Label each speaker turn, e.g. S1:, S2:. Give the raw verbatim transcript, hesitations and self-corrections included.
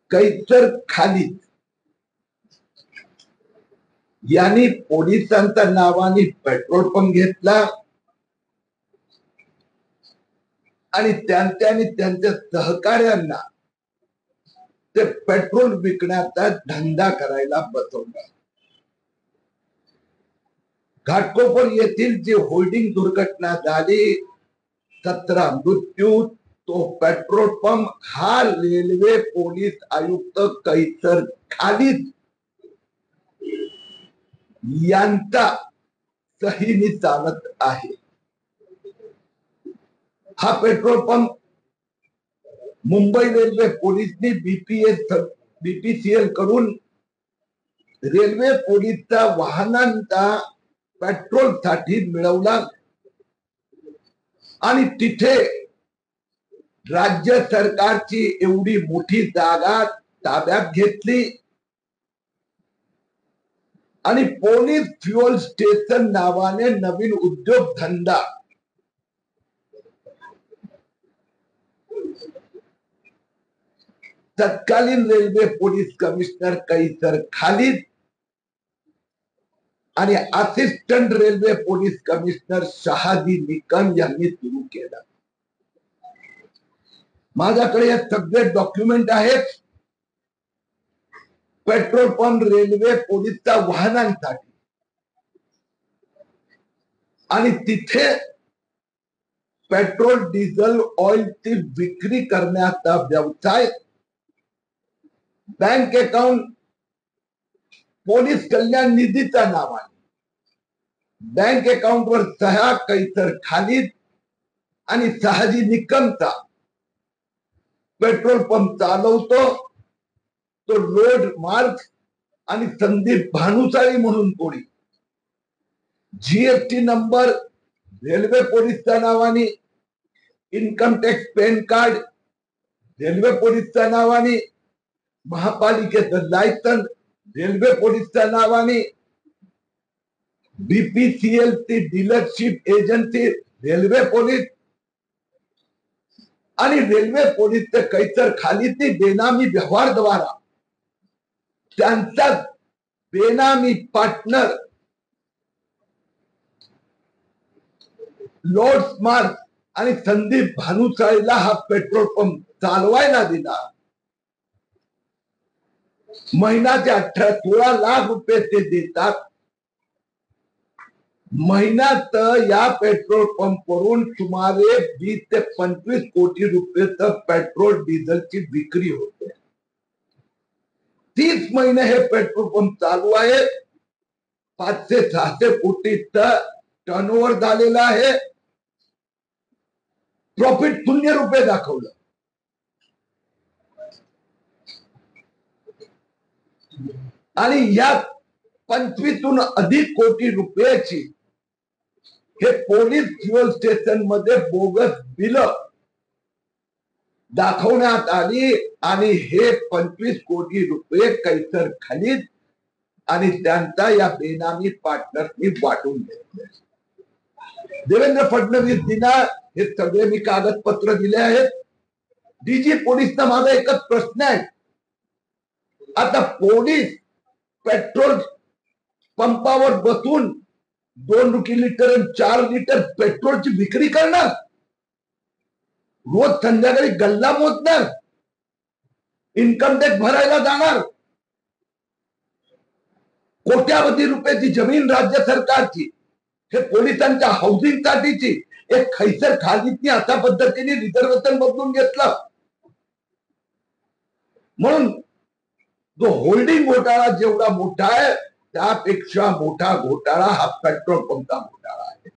S1: कैसर खालिद यांनी पोलिसांच्या नावाने पेट्रोल पंप घेतला आणि त्यांच्या आणि त्यांच्या सहकार्यांना ते पेट्रोल विकण्याचा धंदा करायला बसवला। घाटकोपर येथील जी होल्डिंग दुर्घटना झाली, सतरा मृत्यू, तो पेट्रोल पंप हा रेल्वे पोलीस आयुक्त कैसर खालिद यांचा सहीने चालत आहे। हा पेट्रोल पंप मुंबई रेल्वे पोलीसनी बीपीएस बीपीसीएल कडून रेल्वे पोलीसच्या वाहनांचा पेट्रोल साठी मिळवला आणि तिथे राज्य सरकारची एवढी मोठी जागा ताब्यात घेतली आणि पोलीस फ्युएल स्टेशन नावाने नवीन उद्योग धंदा तत्कालीन railway police commissioner Kaiser Khalid आणि assistant railway police commissioner Shahaji Nikam यांनी सुरू केला। माझ्याकडे हे सगळे डॉक्युमेंट आहेत। पेट्रोल पंप रेल्वे पोलीसच्या वाहनांसाठी आणि तिथे पेट्रोल डिझेल ऑइलची विक्री करण्याचा व्यवसाय, बँक अकाउंट पोलीस कल्याण निधीच्या नावाने बँक अकाउंट वर सह्या कैसर खालिद आणि शहाजी निकमचा पेट्रोल पंप चालवतो तो लोड मार्ग आणि संदीप भानुसाळी म्हणून कोणी जीएसटी नंबर रेल्वे पोलीसच्या नावाने, income tax PAN card railway पोलीसच्या नावाने, महापालिकेचं लायसन रेल्वे पोलीसच्या नावाने, बीपीसीएल ची डीलरशिप एजन्सी रेल्वे पोलीस आणि रेल्वे पोलीसचे कैसर खालिदची बेनामी व्यवहारद्वारा त्यांचा बेनामी पार्टनर लॉर्ड स्मार्ट आणि संदीप भानुसाळीला हा पेट्रोल पंप चालवायला दिला। महिन्याचे अठरा सोळा लाख रुपये ते देतात। महिन्यात या पेट्रोल पंप वरून सुमारे वीस ते पंचवीस कोटी रुपयेचं पेट्रोल डिझेलची विक्री होते। तीस महिने हे पेट्रोल पंप चालू आहे। पाचशे सहाशे कोटीचा टर्नओव्हर झालेला आहे। प्रॉफिट शून्य रुपये दाखवलं। आणि या पंचवीसहून अधिक कोटी रुपयाची हे पोलीस फ्युएल स्टेशन मध्ये बोगस बिल दाखवण्यात आली आणि हे पंचवीस कोटी रुपये कैसर खालिद आणि त्यांचा या बेनामी पार्टनरनी वाटून घेतले। देवेंद्र फडणवीसजींना हे सगळे मी कागदपत्र दिले आहेत। डीजी पोलीसचा माझा एकच प्रश्न आहे, आता पोलीस पेट्रोल पंपावर बसून दोन लिटर आणि चार लिटर पेट्रोलची विक्री करणार, रोज संध्याकाळी गल्ला मोजणार, इन्कम टॅक्स भरायला जाणार, कोट्यावधी रुपयाची जमीन राज्य सरकारची हे पोलिसांच्या हाऊसिंग साठीची एक कैसर खालिदनी अशा पद्धतीने रिझर्वेशन बदलून घेतलं। म्हणून जो होल्डिंग घोटाळा जेवढा मोठा आहे त्यापेक्षा मोठा घोटाळा हा पेट्रोल पंपचा घोटाळा।